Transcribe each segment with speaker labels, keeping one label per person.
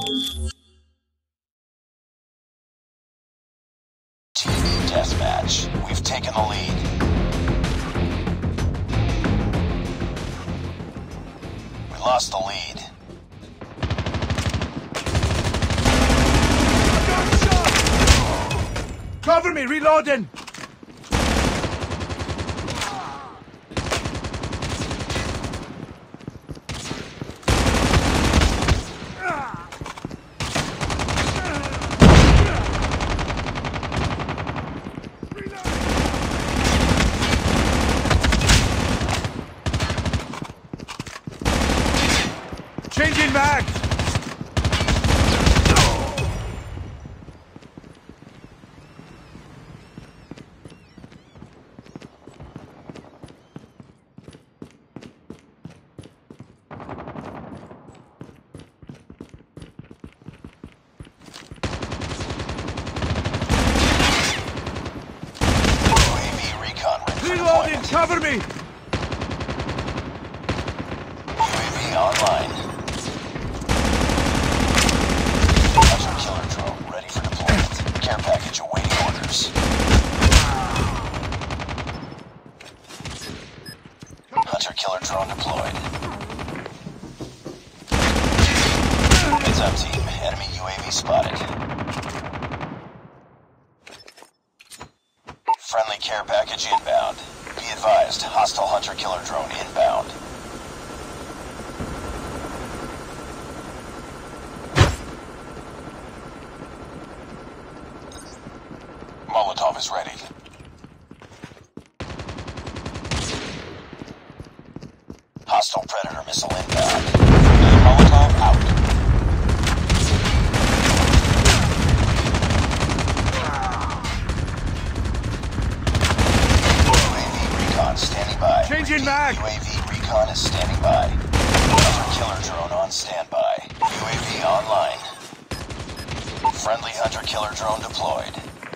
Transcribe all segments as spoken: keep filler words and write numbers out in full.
Speaker 1: Deathmatch. We've taken the lead. We lost the lead.
Speaker 2: Cover me, reloading! Changing mag! Reloading, cover me!
Speaker 1: U A V online. Hunter killer drone ready for deployment. Care package awaiting orders. Hunter killer drone deployed. Heads up, team. Enemy U A V spotted. Friendly care package inbound. Be advised, hostile hunter killer drone inbound. Molotov is ready. Hostile predator missile inbound. Molotov out. Standing by.
Speaker 2: Changing mag!
Speaker 1: U A V recon is standing by. Hunter killer drone on standby. U A V online. Friendly hunter killer drone deployed.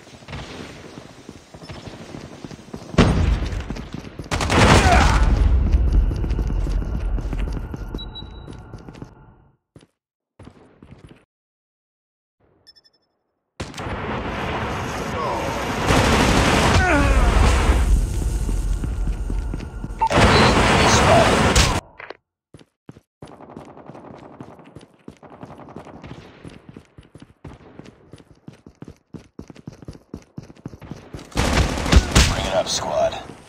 Speaker 1: Up, squad.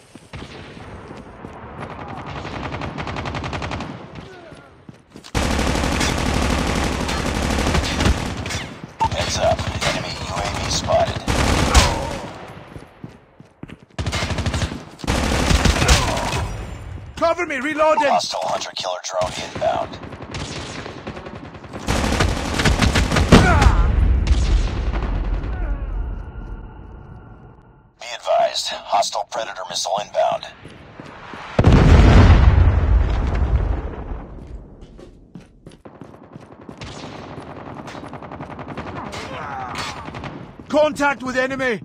Speaker 1: Heads up. Enemy U A V spotted.
Speaker 2: Cover me, reloading!
Speaker 1: Hostile hunter killer drone inbound. Be advised, hostile predator missile inbound.
Speaker 2: Contact with enemy!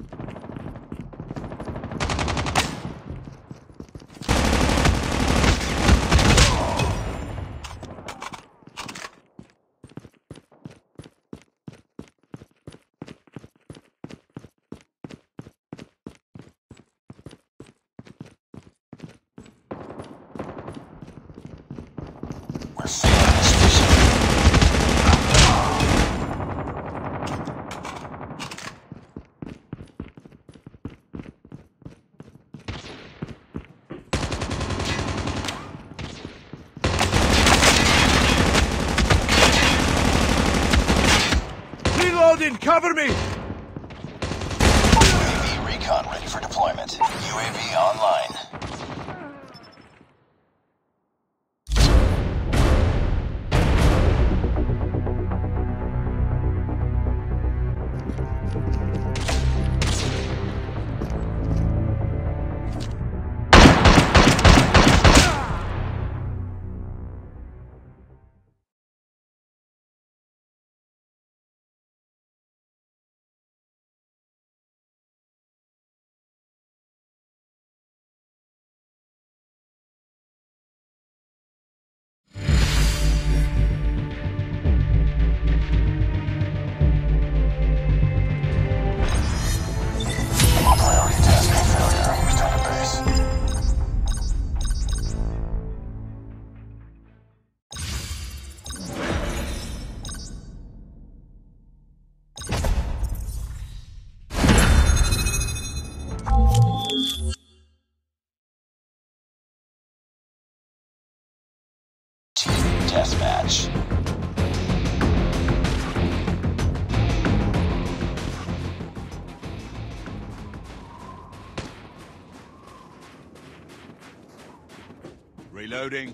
Speaker 1: We're failing this mission.
Speaker 2: Reloading, cover me!
Speaker 1: U A V recon ready for deployment. U A V online. Deathmatch.
Speaker 2: Reloading.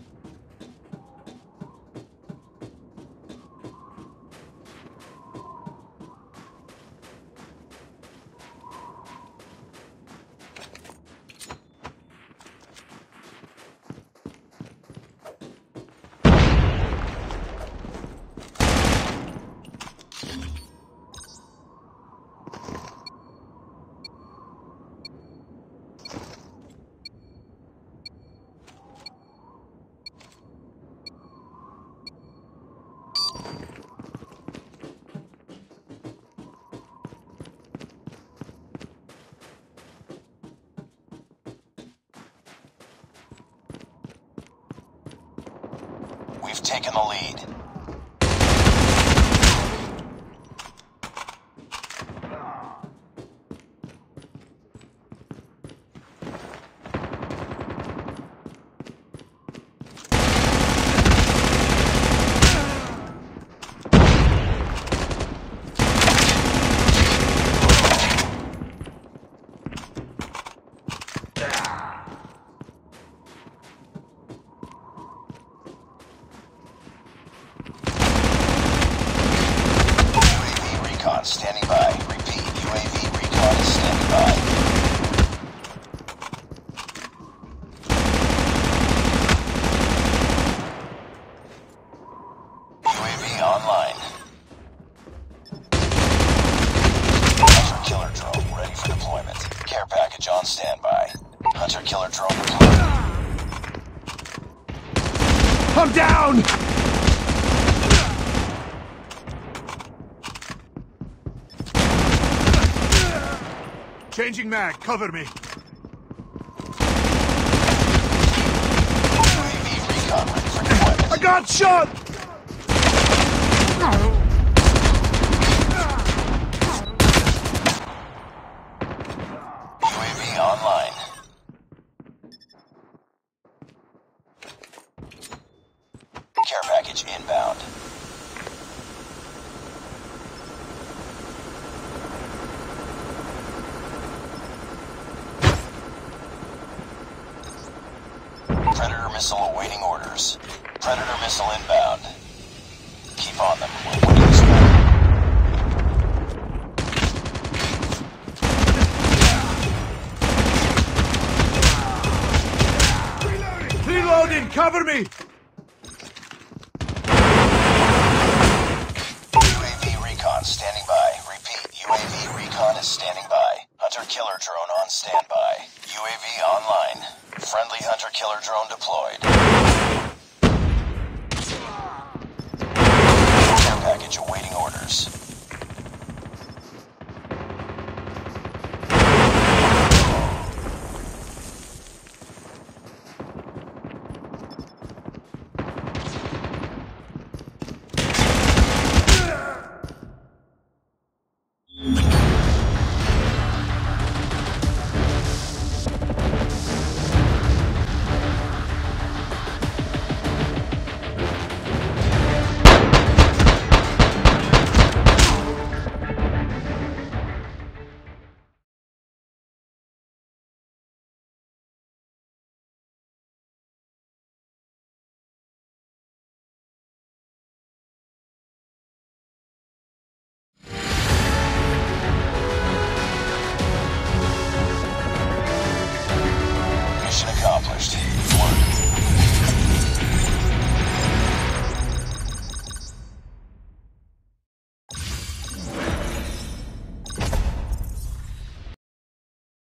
Speaker 1: We've taken the lead. Standing by. Repeat, U A V recon is standing by. U A V online. Hunter killer drone ready for deployment. Care package on standby. Hunter killer drone deployed.
Speaker 2: I'm down! Changing mag, cover me.
Speaker 1: U A V recon ready for deployment.
Speaker 2: I got shot!
Speaker 1: U A V online. Care package inbound. Predator missile awaiting orders. Predator missile inbound. Keep on them. We're winning this one.
Speaker 2: Reloading, cover me!